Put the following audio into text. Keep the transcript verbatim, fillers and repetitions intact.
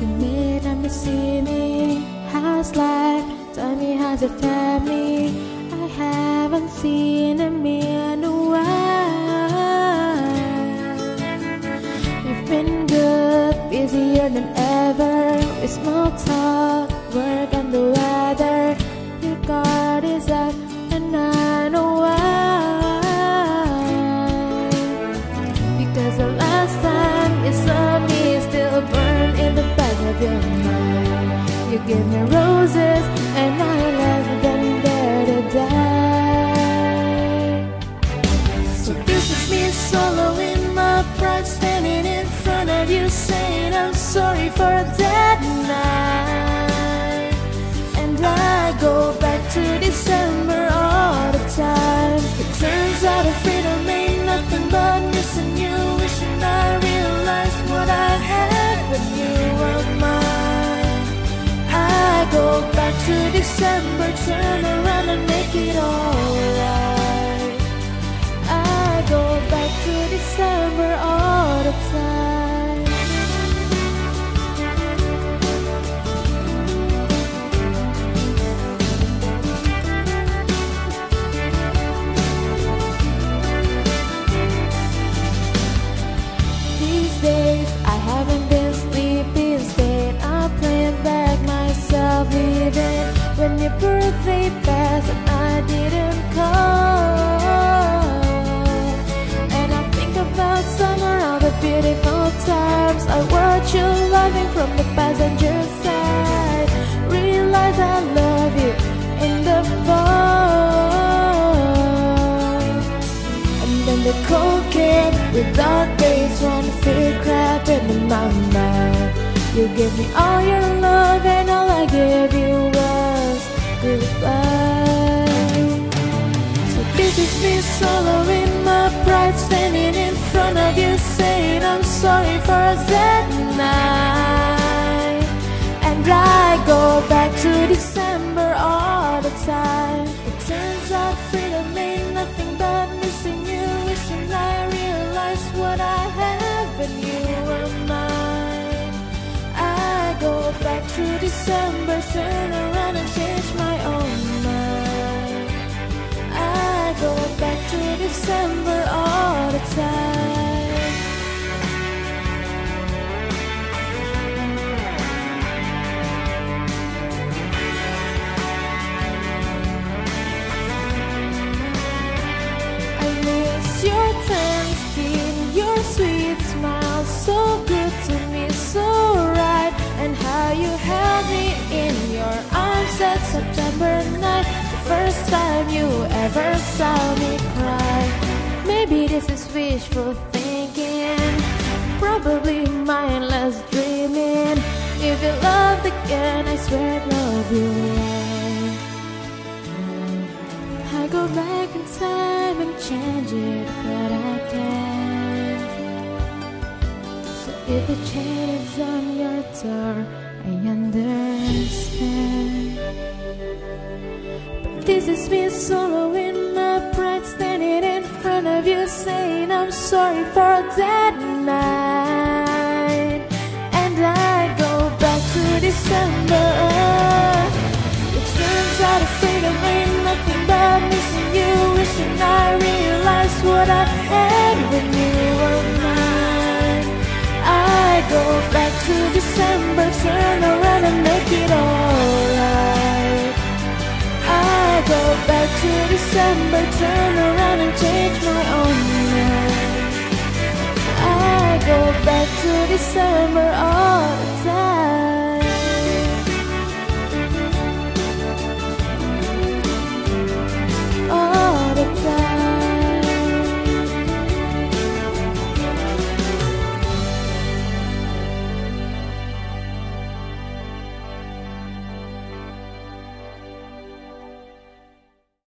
You may not see me. How's life? Tell me how's your family? I haven't seen him in a while. You've been good, busier than ever, with small talk, work and the weather. Your guard is up and I know why. Because the last time you saw me still burned in the back of your mind. You gave me roses and I left them there to die. So this is me swallowing my pride, standing in front of you saying I'm sorry for that night. And I go back to December all the time. It turns out that freedom ain't nothing but missing you, wishing I realized what I had when you were mine. I go back to December, turn around and make it alright. I go back to December all the time. These days I haven't been sleeping, staying up playing back myself, even when your birthday passed and I didn't call. And I think about summer, all the beautiful times I watch you loving from the passenger side. Realize I love you in the fall. And then the cold came with dark days, trying to feel crap into my mind. You gave me all your love and all I gave you was goodbye. So this is me swallowing my pride, standing in front of you saying I'm sorry for that night. And I go back to December all the time. It turns out freedom ain't nothing but missing you, wishing I realized what I had when you were mine. I go back to December, turn around and change my own mind. I go back to December all the time. I miss your time skin, your sweet smile, so good to me, so right. And how you held me in your arms that September night, the first time you ever saw me cry. Maybe this is wishful thinking, probably mindless dreaming. If you loved again, I swear I'd love you right. I go back in time and change it, but I can't. So if the chain is on your door, I understand. But this is me swallowing my pride, standing in front of you saying I'm sorry for that night. And I go back to December. It turns out that freedom ain't nothing but missing you, wishing I realized what I had when you were mine. I go back to December, turn around and make it alright. I go back to December, turn around and change my own mind. I go back to December all the time.